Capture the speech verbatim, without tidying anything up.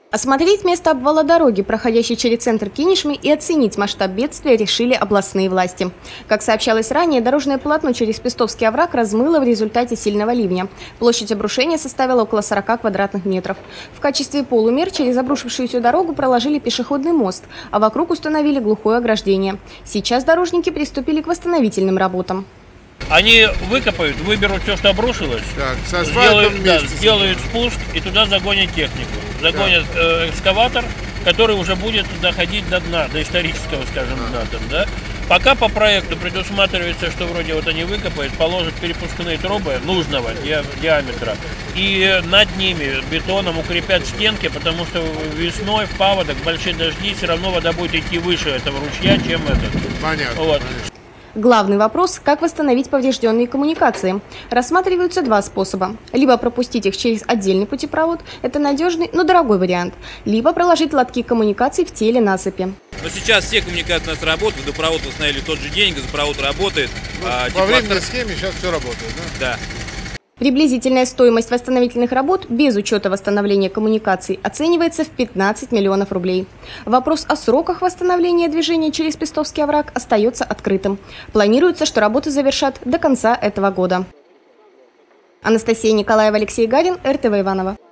Осмотреть место обвала дороги, проходящей через центр Кинешмы, и оценить масштаб бедствия решили областные власти. Как сообщалось ранее, дорожное полотно через Пестовский овраг размыло в результате сильного ливня. Площадь обрушения составила около сорока квадратных метров. В качестве полумер через обрушившуюся дорогу проложили пешеходный мост, а вокруг установили глухое ограждение. Сейчас дорожники приступили к восстановительным работам. Они выкопают, выберут все, что обрушилось, так, сделают, да, сделают спуск и туда загонят технику. Загонят э, экскаватор, который уже будет доходить до дна, до исторического, скажем, дна. Там, да? Пока по проекту предусматривается, что вроде вот они выкопают, положат перепускные трубы нужного диаметра и над ними бетоном укрепят стенки, потому что весной в паводок, большие дожди, все равно вода будет идти выше этого ручья, чем этот. Понятно. Вот. Главный вопрос – как восстановить поврежденные коммуникации. Рассматриваются два способа. Либо пропустить их через отдельный путепровод – это надежный, но дорогой вариант. Либо проложить лотки коммуникаций в теле насыпи. Но сейчас все коммуникации у нас работают, водопровод установили тот же день, газопровод работает. Ну, а, по временной схеме сейчас все работает, да? Да. Приблизительная стоимость восстановительных работ без учета восстановления коммуникаций оценивается в пятнадцать миллионов рублей. Вопрос о сроках восстановления движения через Пестовский овраг остается открытым. Планируется, что работы завершат до конца этого года. Анастасия Николаева, Алексей Гарин, эр тэ вэ Иваново.